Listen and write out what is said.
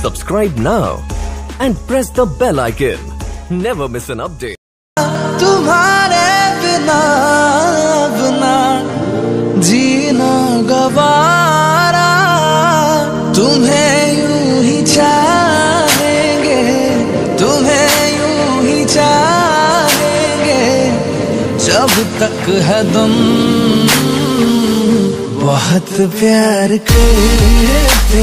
Subscribe now and press the bell icon. Never miss an update. तुम्हारे बिना अपना जीना गवारा, तुम्हें यूं ही चाहेंगे, तुम्हें यूं ही चाहेंगे जब तक है दम, बहुत प्यार करते